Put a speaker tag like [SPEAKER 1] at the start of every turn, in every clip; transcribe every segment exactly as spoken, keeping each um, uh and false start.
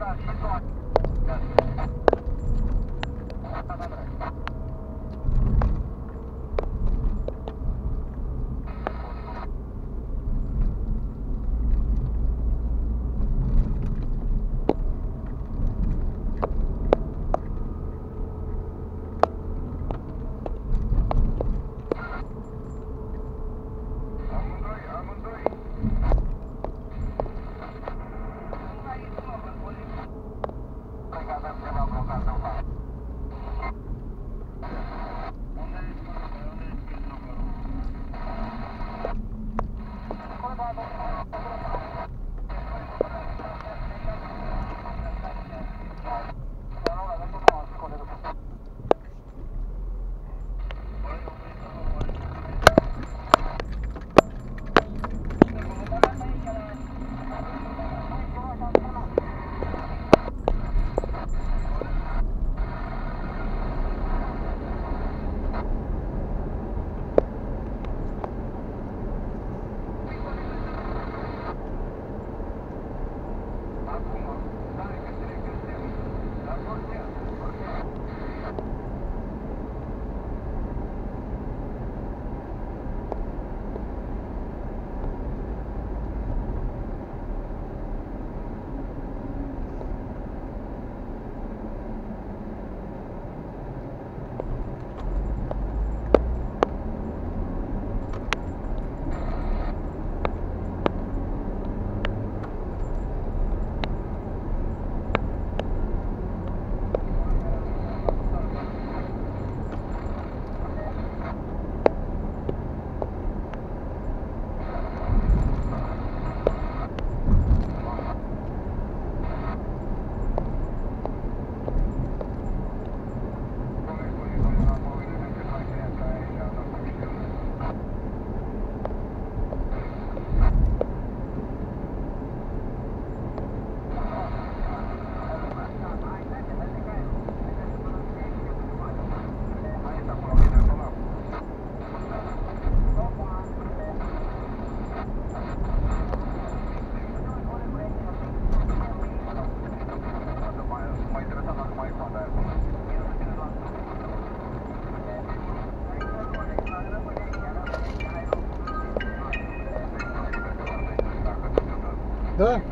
[SPEAKER 1] Da?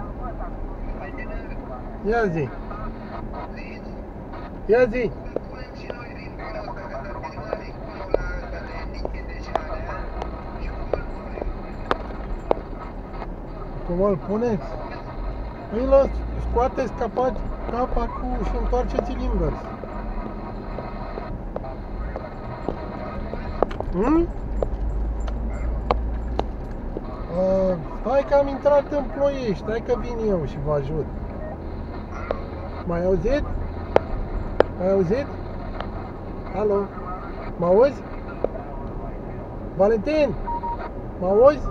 [SPEAKER 1] Ia zi. Ia zi. Cum îl puneți? Îi lăs, scoateți capac, capacul și întoarceți-l invers. Hmm? Uh, hai că am intrat în Ploiești, hai că vin eu și vă ajut. M-ai auzit? M-ai auzit? Alo? Mă auzi? Valentin? Mă auzi?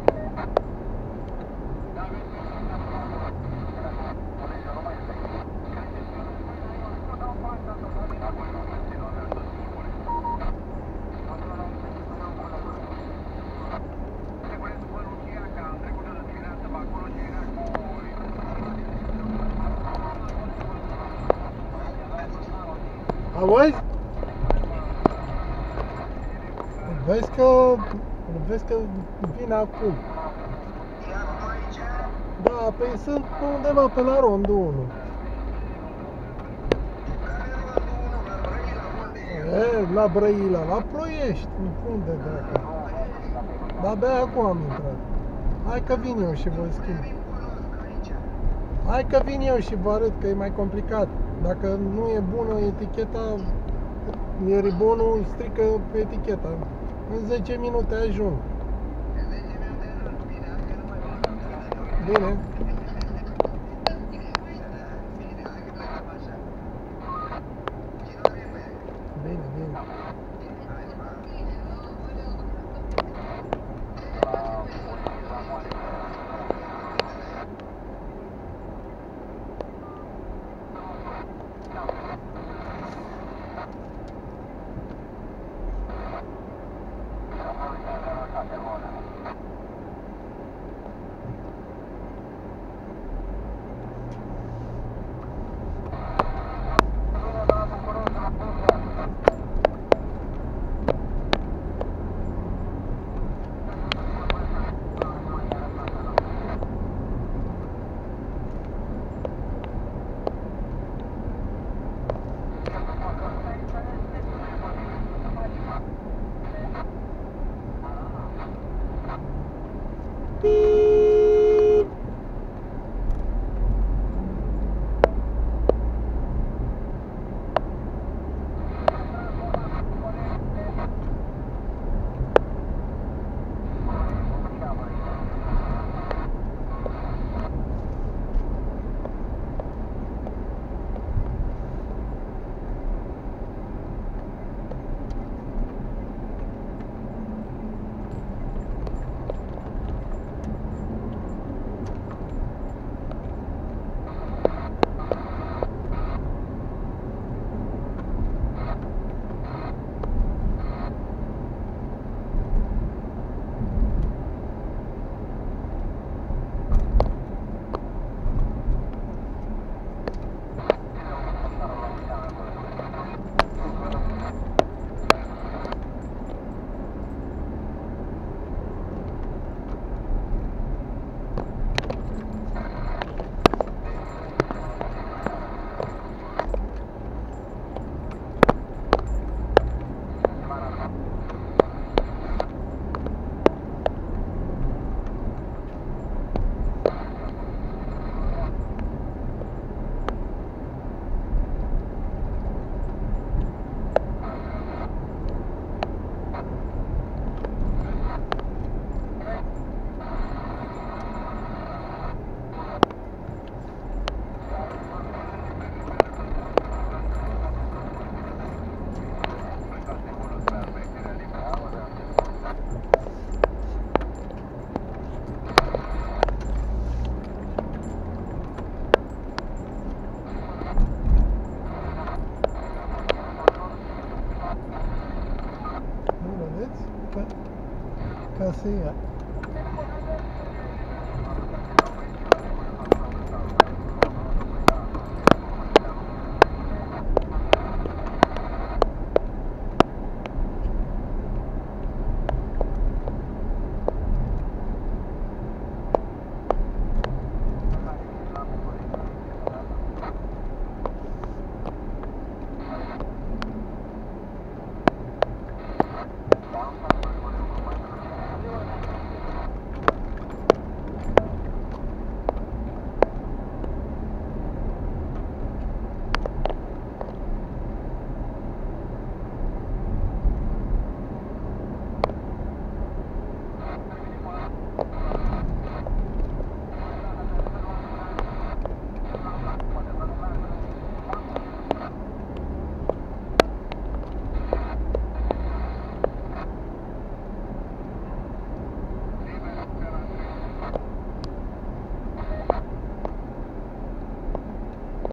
[SPEAKER 1] Auzi? Vezi că, vezi că vin acum. Da, păi sunt undeva pe la rondul unu. E, la Brăila, la Ploiești, unde dracu? Dar abia acum am intrat. Hai că vin eu și vă schimb. Hai că vin eu și vă arăt că e mai complicat. Dacă nu e bună eticheta, e ribonul strică eticheta. În zece minute ajung. Bine. Bine, bine. ca să ia.